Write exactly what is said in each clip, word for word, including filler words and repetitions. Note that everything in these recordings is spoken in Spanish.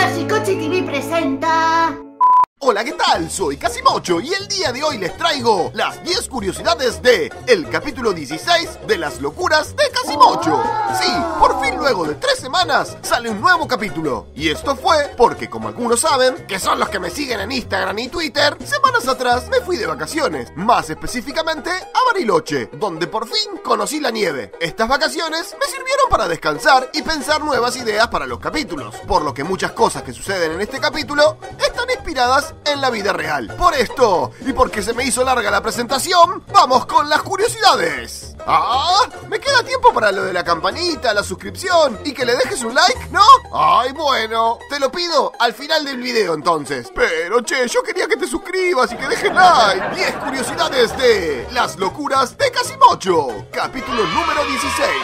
Yoshikochi T V presenta... Hola, ¿qué tal? Soy Casimocho y el día de hoy les traigo las diez curiosidades de el capítulo dieciséis de las locuras de Casimocho. Sí, por fin luego de tres semanas sale un nuevo capítulo. Y esto fue porque, como algunos saben, que son los que me siguen en Instagram y Twitter, semanas atrás me fui de vacaciones, más específicamente a Bariloche, donde por fin conocí la nieve. Estas vacaciones me sirvieron para descansar y pensar nuevas ideas para los capítulos, por lo que muchas cosas que suceden en este capítulo están inspiradas en la vida real. Por esto, y porque se me hizo larga la presentación, vamos con las curiosidades. Ah, me queda tiempo para lo de la campanita, la suscripción y que le dejes un like, ¿no? Ay, bueno, te lo pido al final del video entonces. Pero che, yo quería que te suscribas y que dejes like. diez curiosidades de las locuras de Casimocho, capítulo número dieciséis.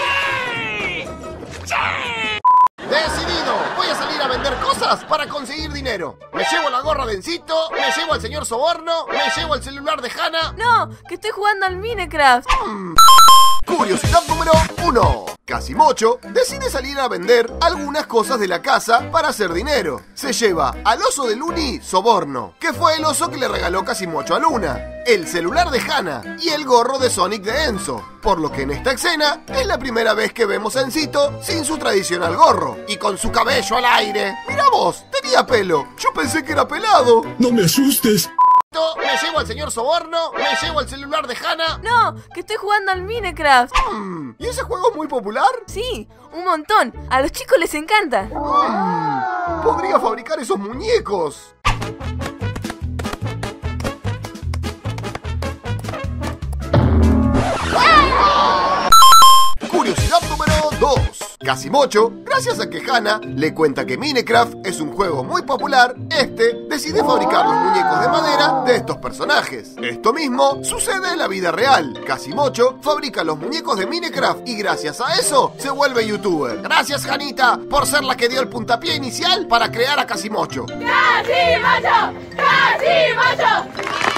Decidido, voy a salir a vender cosas para conseguir dinero. Me llevo la gorra de Encito, me llevo al señor Soborno, me llevo el celular de Hana. No, que estoy jugando al Minecraft. Hmm. Curiosidad número uno. Casimocho decide salir a vender algunas cosas de la casa para hacer dinero. Se lleva al oso de Luni Soborno, que fue el oso que le regaló Casimocho a Luna, el celular de Hana y el gorro de Sonic de Enzo. Por lo que en esta escena es la primera vez que vemos a Encito sin su tradicional gorro y con su cabello al aire. Mira vos, tenía pelo. Yo pensé que era pelado. No me asustes. Me llevo al señor Soborno, me llevo el celular de Hana. No, que estoy jugando al Minecraft. Hmm, ¿y ese juego es muy popular? Sí, un montón. A los chicos les encanta. Hmm, podría fabricar esos muñecos. Curiosidad número dos. Casimocho, gracias a que Hana le cuenta que Minecraft es un juego muy popular, este decide fabricar los muñecos de madera de estos personajes. Esto mismo sucede en la vida real. Casimocho fabrica los muñecos de Minecraft y gracias a eso se vuelve youtuber. Gracias, Hanita, por ser la que dio el puntapié inicial para crear a Casimocho. ¡Casimocho! ¡Casimocho!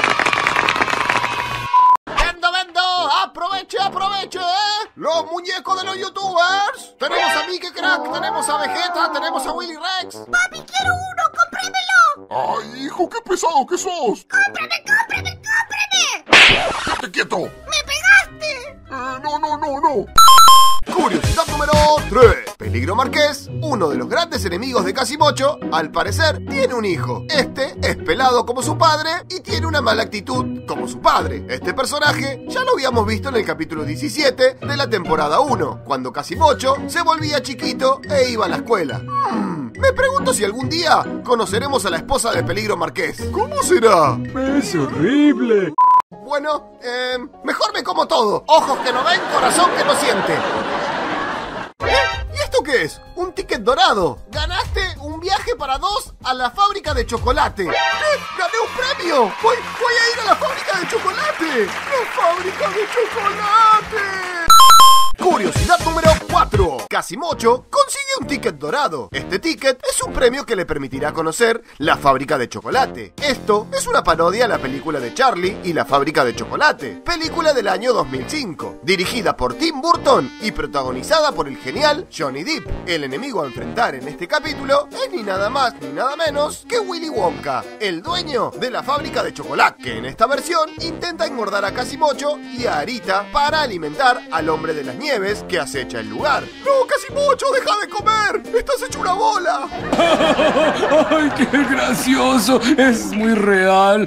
¡Vendo, vendo! ¡Aproveche, aproveche! ¿eh? ¡Los muñecos de los youtubers! Tenemos a Mickey Crack, tenemos a Vegeta, tenemos a Willy Rex. ¡Papi, quiero uno! ¡Cómpramelo! Ay, hijo, qué pesado que sos. ¡Cómprame, cómprame, cómprame! ¡Quédate quieto! ¡Me pegaste! Eh, no, no, no, no. Curiosidad número tres. Peligro Marqués, uno de los grandes enemigos de Casimocho, al parecer tiene un hijo. Este es pelado como su padre y tiene una mala actitud como su padre. Este personaje ya lo habíamos visto en el capítulo diecisiete de la temporada uno, cuando Casimocho se volvía chiquito e iba a la escuela. Hmm, me pregunto si algún día conoceremos a la esposa de Peligro Marqués. ¿Cómo será? Es horrible. Bueno, eh, mejor me como todo. Ojos que no ven, corazón que no siente. ¿Eh? ¿Y esto qué es? Un ticket dorado. Ganaste un viaje para dos a la fábrica de chocolate. ¿Eh? ¡Gané un premio! Voy, voy a ir a la fábrica de chocolate. ¡La fábrica de chocolate! Curiosidad número cuatro. Casimocho consigue un ticket dorado. Este ticket es un premio que le permitirá conocer la fábrica de chocolate. Esto es una parodia a la película de Charlie y la fábrica de chocolate, película del año dos mil cinco, dirigida por Tim Burton y protagonizada por el genial Johnny Depp. El enemigo a enfrentar en este capítulo es ni nada más ni nada menos que Willy Wonka, el dueño de la fábrica de chocolate, que en esta versión intenta engordar a Casimocho y a Arita para alimentar al hombre de las nieves que acecha el lugar. ¡No, Casimocho, deja de comer! ¡Estás hecho una bola! ¡Ay, qué gracioso! Es muy real.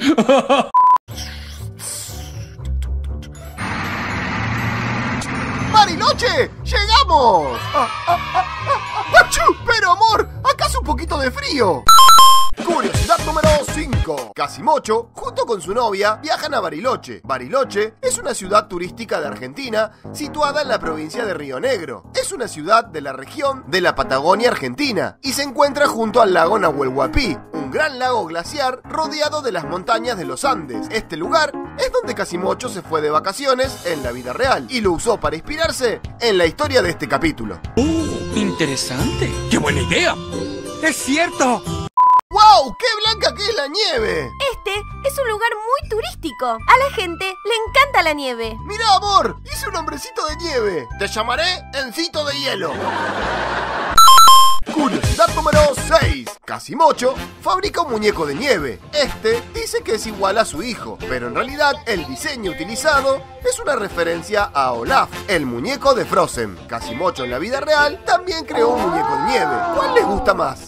¡Bariloche! ¡Llegamos! Ah, ah, ah, ah, ¡achú! Pero amor, ¿acaso un poquito de frío? Curiosidad número cinco. Casimocho, junto con su novia, viajan a Bariloche. Bariloche es una ciudad turística de Argentina situada en la provincia de Río Negro. Es una ciudad de la región de la Patagonia Argentina y se encuentra junto al lago Nahuel Huapi, un gran lago glaciar rodeado de las montañas de los Andes. Este lugar es donde Casimocho se fue de vacaciones en la vida real y lo usó para inspirarse en la historia de este capítulo. ¡Oh, interesante! ¡Qué buena idea! ¡Es cierto! ¡Wow! ¡Qué blanca que es la nieve! Este es un lugar muy turístico. A la gente le encanta la nieve. ¡Mira, amor! Hice un hombrecito de nieve. Te llamaré Encito de Hielo. Curiosidad número seis. Casimocho fabrica un muñeco de nieve. Este dice que es igual a su hijo, pero en realidad el diseño utilizado es una referencia a Olaf, el muñeco de Frozen. Casimocho en la vida real también creó un muñeco de nieve. ¿Cuál les gusta más?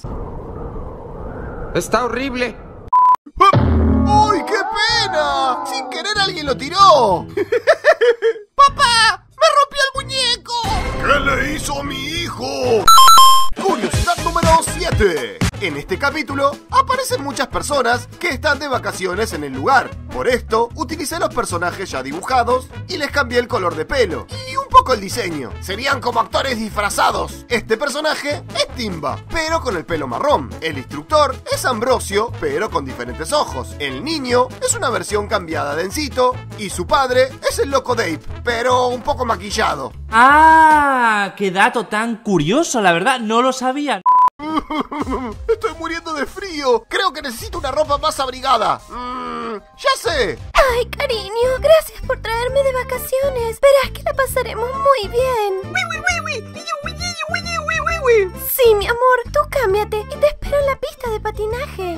Está horrible. ¡Uy, qué pena! Sin querer alguien lo tiró. ¡Papá! ¡Me rompió el muñeco! ¿Qué le hizo a mi hijo? Curiosidad número siete. En este capítulo aparecen muchas personas que están de vacaciones en el lugar. Por esto, utilicé los personajes ya dibujados y les cambié el color de pelo y un poco el diseño. Serían como actores disfrazados. Este personaje es Timba, pero con el pelo marrón. El instructor es Ambrosio, pero con diferentes ojos. El niño es una versión cambiada de Encito y su padre es el loco Dave, pero un poco maquillado. ¡Ah! ¡Qué dato tan curioso! La verdad, no lo sabía. Estoy muriendo de frío. Creo que necesito una ropa más abrigada. Mm, ya sé. Ay, cariño, gracias por traerme de vacaciones. Verás que la pasaremos muy bien. Sí, mi amor, tú cámbiate y te espero en la pista de patinaje.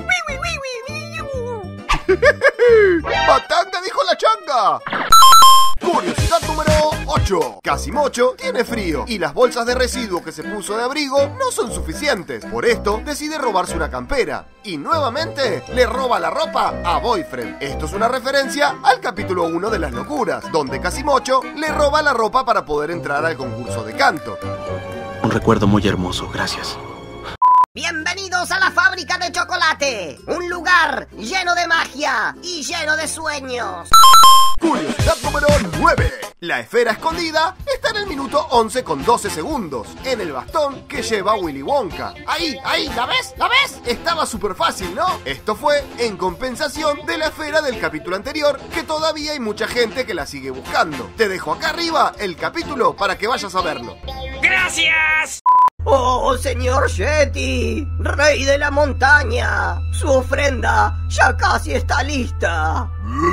¡Patanga dijo la changa! Curiosidad número ocho. Casimocho tiene frío y las bolsas de residuos que se puso de abrigo no son suficientes. Por esto decide robarse una campera y nuevamente le roba la ropa a Boyfriend. Esto es una referencia al capítulo uno de Las Locuras, donde Casimocho le roba la ropa para poder entrar al concurso de canto. Un recuerdo muy hermoso, gracias. Bienvenidos a la fábrica de chocolate, un lugar lleno de magia y lleno de sueños. Curiosidad número nueve. La esfera escondida está en el minuto once con doce segundos, en el bastón que lleva Willy Wonka. Ahí, ahí, ¿la ves? ¿La ves? Estaba súper fácil, ¿no? Esto fue en compensación de la esfera del capítulo anterior, que todavía hay mucha gente que la sigue buscando. Te dejo acá arriba el capítulo para que vayas a verlo. ¡Gracias! Oh, señor Yeti, rey de la montaña, su ofrenda ya casi está lista.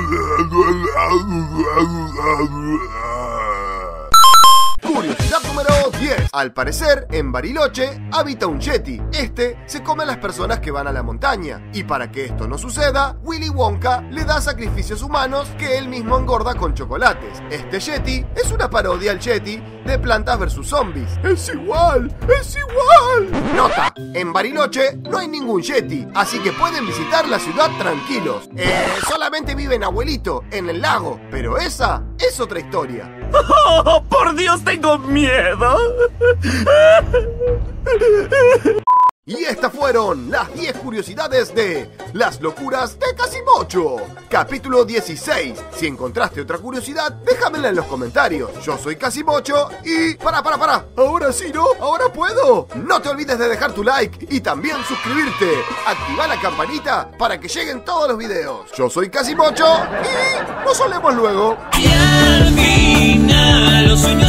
Curiosidad número diez. Al parecer, en Bariloche habita un Yeti. Este se come a las personas que van a la montaña. Y para que esto no suceda, Willy Wonka le da sacrificios humanos que él mismo engorda con chocolates. Este Yeti es una parodia al Yeti de Plantas versus Zombies. ¡Es igual! ¡Es igual! Nota, en Bariloche no hay ningún Yeti, así que pueden visitar la ciudad tranquilos. Eh, solamente vive en Abuelito, en el lago, pero esa es otra historia. ¡Oh, por Dios, tengo miedo! Y estas fueron las diez curiosidades de Las Locuras de Casimocho. Capítulo dieciséis. Si encontraste otra curiosidad, déjamela en los comentarios. Yo soy Casimocho y... ¡Para, para, para! Ahora sí, ¿no? ¿Ahora puedo? No te olvides de dejar tu like y también suscribirte. Activa la campanita para que lleguen todos los videos. Yo soy Casimocho y nos solemos luego. Y al final los sueños